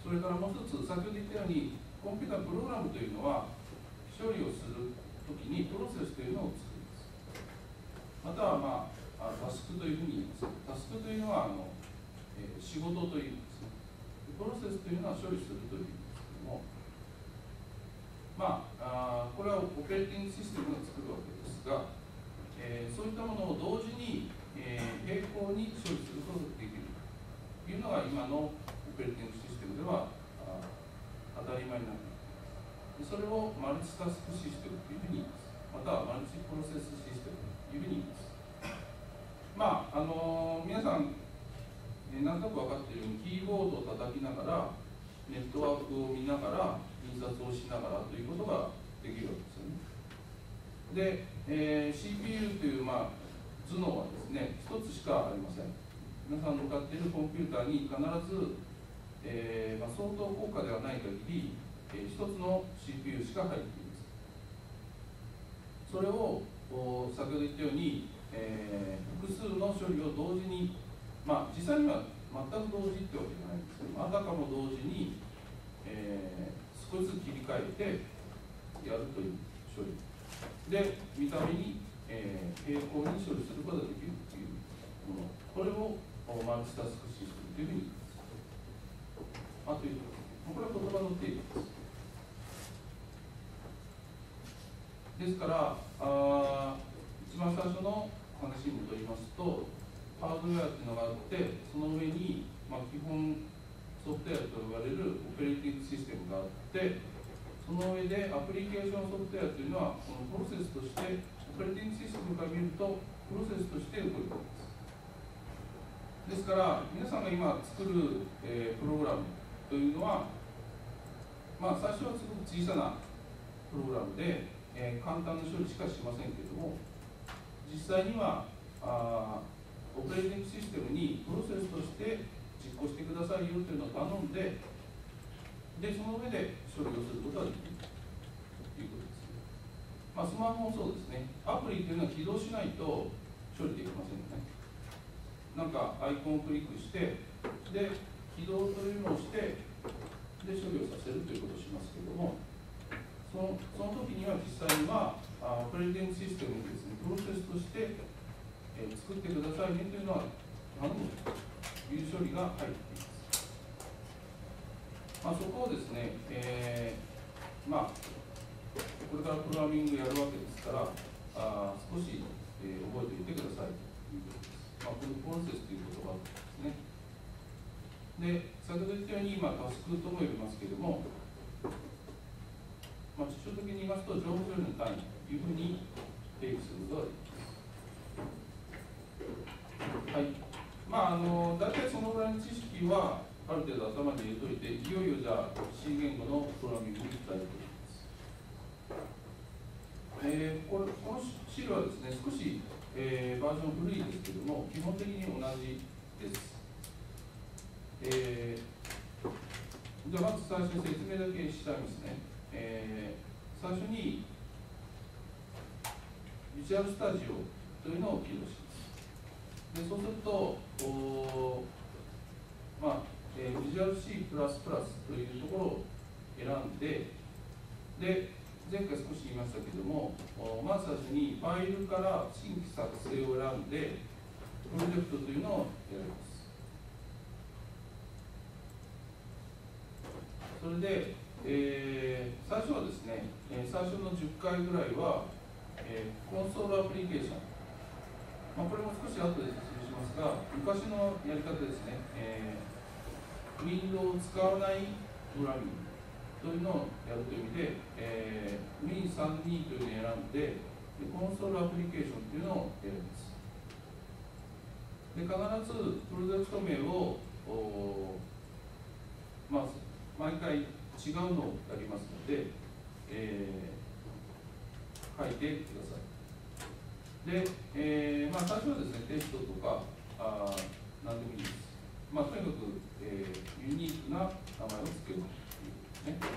それからもう一つ、先ほど言ったように、コンピュータープログラムというのは、処理をするときにプロセスというのを作ります。または、タスクというふうに言います。タスクというのは仕事という意味ですね。プロセスというのは処理するという意味ですけども、これはオペレーティングシステムが作るわけですが、そういったものを同時に、並行に処理することができるというのが今のオペレーティングシステムでは当たり前になっています。それをマルチタスクシステムというふうに言います。またはマルチプロセスシステムというふうに言います。皆さん、なんとなく分かっているように、キーボードを叩きながら、ネットワークを見ながら、印刷をしながらということができるわけですよね。で、CPU という、頭脳はですね、一つしかありません。皆さんの使っているコンピューターに必ず、相当高価ではない限り、一つの CPU しか入っています。それを先ほど言ったように、複数の処理を同時に、実際には全く同時ってわけじゃないんですけど、あたかも同時に、少しずつ切り替えてやるという処理で、見た目に、並行に処理することができるというもの、これをマルチタスクシステムというふうに言います。というこれは言葉の定義です。ですから、一番最初の話に戻りますと、ハードウェアというのがあって、その上に、基本ソフトウェアと呼ばれるオペレーティングシステムがあって、その上でアプリケーションソフトウェアというのは、このプロセスとして、オペレーティングシステムから見ると、プロセスとして動いています。ですから、皆さんが今作る、プログラムというのは、最初はすごく小さなプログラムで、簡単な処理しかしませんけれども、実際にはオペレーティングシステムにプロセスとして実行してくださいよというのを頼んで、その上で処理をすることができるということです。スマホもそうですね。アプリというのは起動しないと処理できませんよね。なんかアイコンをクリックして、起動というのをして、処理をさせるということをしますけれども、その時には実際にはオペレーティングシステムにですね、プロセスとして、作ってくださいねというのは頼むという処理が入っています。そこをですね、これからプログラミングやるわけですから、少し、覚えておいてくださいということです。このプロセスという言葉ですね。で、先ほど言ったように、タスクとも呼びますけれども、抽象的に言いますと、業務処理の単位というふうに定義することができます。大体そのぐらいの知識は、ある程度頭に入れといて、いよいよじゃあ、C 言語のプログラミングに行きたいと思います。この資料はですね、少し、バージョン古いですけれども、基本的に同じです。じゃあまず最初に説明だけしちゃいますね。最初にビジュアルスタジオというのを起動します。そうすると、ビジュアル C++ というところを選んで、前回少し言いましたけれども、まず最初にファイルから新規作成を選んで、プロジェクトというのを選びます。それで、最初はですね、最初の10回ぐらいは、コンソールアプリケーション、これも少し後で説明しますが、昔のやり方ですね、ウィンドウを使わないプログラミングというのをやるという意味で、Win32 というのを選んで、コンソールアプリケーションというのを選びます。必ずプロジェクト名を毎回違うのをやりますので、書いてください。で、最初はですね、テストとか何でもいいです。とにかく、ユニークな名前を付けるということですね。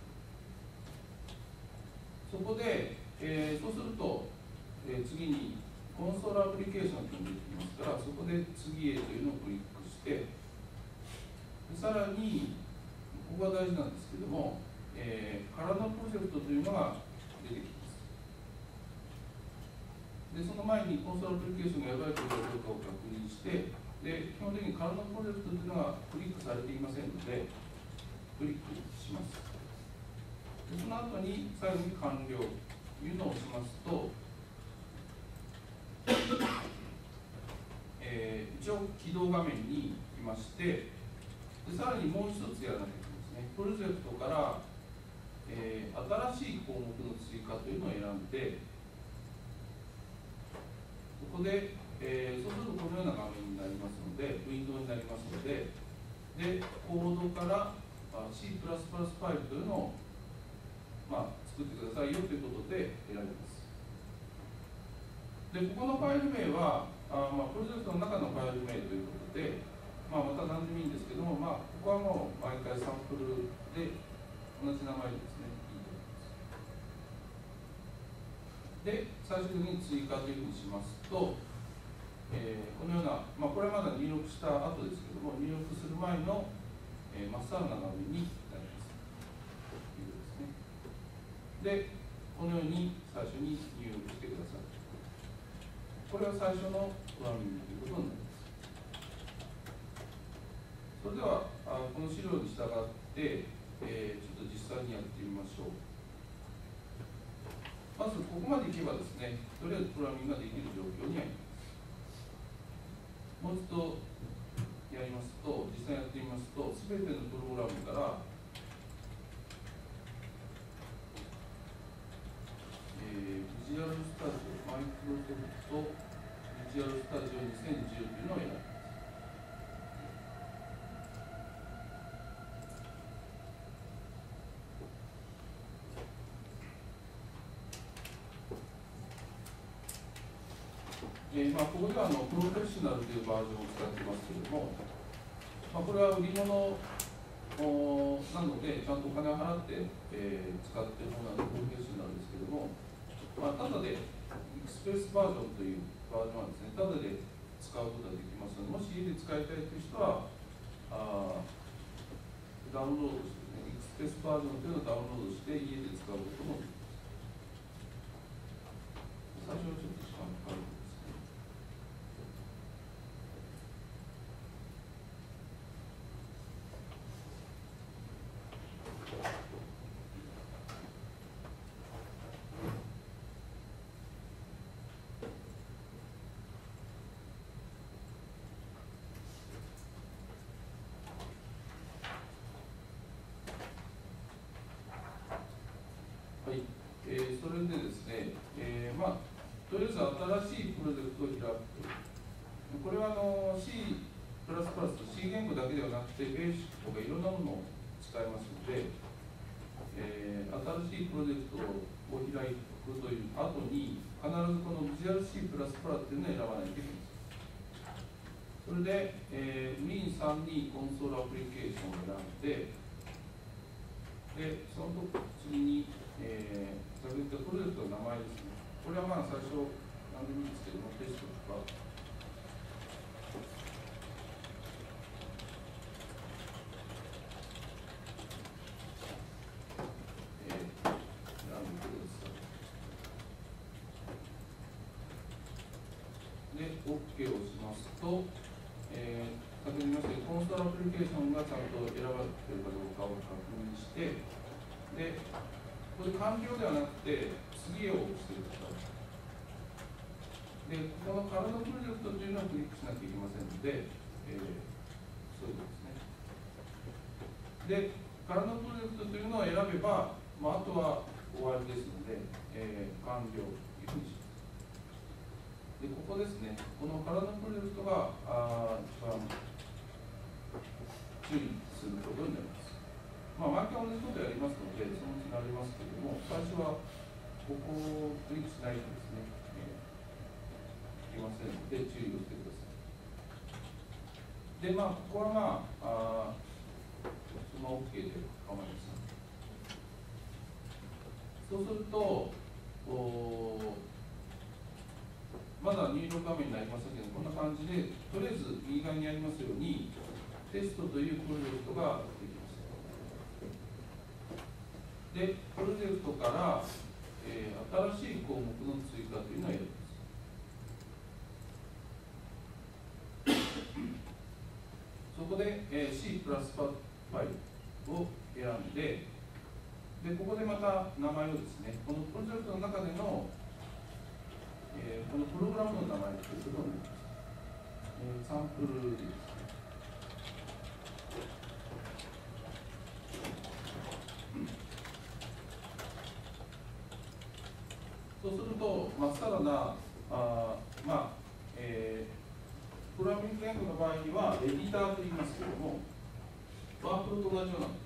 そこで、そうすると、次にコンソールアプリケーションというのが出てきますから、そこで次へというのをクリックして、さらにここが大事なんですけども、空のプロジェクトというのが出てきます。で、その前にコンソールアプリケーションがやばいことかどうかを確認して、で、基本的に空のプロジェクトというのがクリックされていませんので、クリックします。で、その後に最後に完了というのを押しますと、一応起動画面に来まして、でさらにもう一つやらなきゃいけないですね。プロジェクトから、新しい項目の追加というのを選んで、ここで、そうするとこのような画面になりますので、ウィンドウになりますので、でコードから C++ ファイルというのを、作ってくださいよということで選びます。で、ここのファイル名は、プロジェクトの中のファイル名ということで、また何でもいいんですけども、ここはもう毎回サンプルで同じ名前ですね、いいと思います。で、最終的に追加というふうにしますと、このような、これはまだ入力した後ですけども、入力する前の、真っ青な画面になります。ということですね。で、このように最初に入力してください。これは最初のプログラミングということになります。それでは、この資料に従って、ちょっと実際にやってみましょう。まず、ここまでいけばですね、とりあえずプログラミングができる状況にあります。もう一度やりますと、実際やってみますと、すべてのプログラムから、ビジュアルスタジオ、マイクロソフトビジュアルスタジオ2010というのを選びます。ここではプロフェッショナルというバージョンを使ってますけれども、これは売り物なので、ちゃんとお金を払って、使っているものなので、プロフェッショナルですけれども、ただで、エクスプレスバージョンというバージョンはですね、ただで使うことができますので、もし家で使いたいという人は、ダウンロードしてね、エクスプレスバージョンというのをダウンロードして家で使うこともできます。最初はちょっと時間かかるんですけど。はい、それでですね、とりあえず新しいプロジェクトを開く。これはC++、C 言語だけではなくて、ベーシックとかいろんなものを使いますので、新しいプロジェクトを開くという後に、必ずこの Visual C++ っていうのを選ばないといけない。それで、Win32 コンソールアプリケーションを選んで、で、その次に、先ほど言ったプロジェクトの名前ですね。これは最初、何でもいいんですけども、テストとか、選んでください。で、OK をしますと、先ほど言いましたように、コンソールアプリケーションがちゃんと選ばれているかどうかを確認して、で、これ完了ではなくて、次を押してください。で、この空のプロジェクトというのをクリックしなきゃいけませんので、そういうことですね。で、空のプロジェクトというのを選べば、あとは終わりですので、完了というふうにします。で、ここですね、この空のプロジェクトが一番注意することになります。毎回同じことやりますので、そのうち慣れますけれども、最初はここをクリックしないとですね、いけませんので、注意をしてください。で、ここはその OK で構いません。そうすると、まだ入力画面になりましたけど、こんな感じで、とりあえず右側にありますように、テストというプロジェクトができました。 で、プロジェクトから、新しい項目の追加というのをやります。そこで、C++ ファイルを選んで、ここでまた名前をですね、このプロジェクトの中での、このプログラムの名前ということを、サンプルですね。そうすると、さらな、プログラミング言語の場合には、エディターと言いますけれども、ワープロと同じような